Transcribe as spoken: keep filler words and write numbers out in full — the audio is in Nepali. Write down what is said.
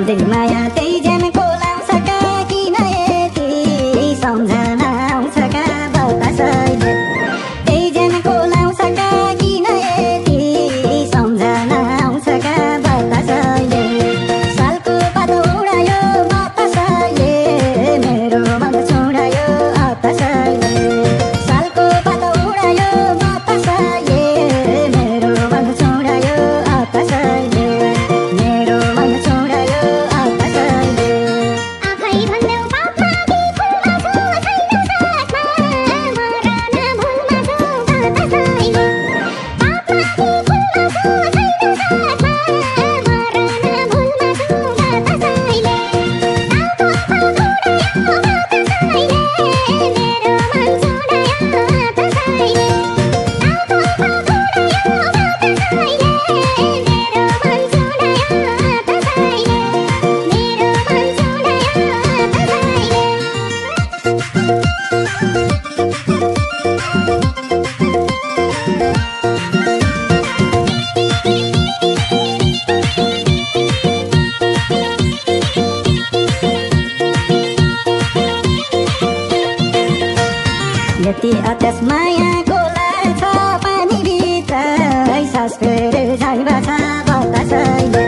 आउँदै माया त्यही ज्यानको लाउँछ का किन यति सम्झना आउँछ का बतासैले त्यही ज्यानको लाउँछ का किन यति सम्झना आउँछ का बतासैले सालको पातो उडायो बतासैले मेरो मन छुडायो बतासैले सालको पातो उडायो बतासैले मेरो मन छुडायो बतासैले मेरो मन छुडायो बतासैले आफै भन्देऊ पापमा कि फुलमा छु छैन साथमा मरन भुलमा छु बतासैले पापमा कि फुलमा छु छैन साथमा मरन भुलमा छु बतासैले तालको पात उडायो बतासैले मेरो मन छुडायो बतासैले तालको पात उडायो बतासैले मेरो मन छुडायो बतासैले मेरो मन यति अत्यास मायाको लाग्छ पानीभित्र सास फेरे झाइबा छ बतासैले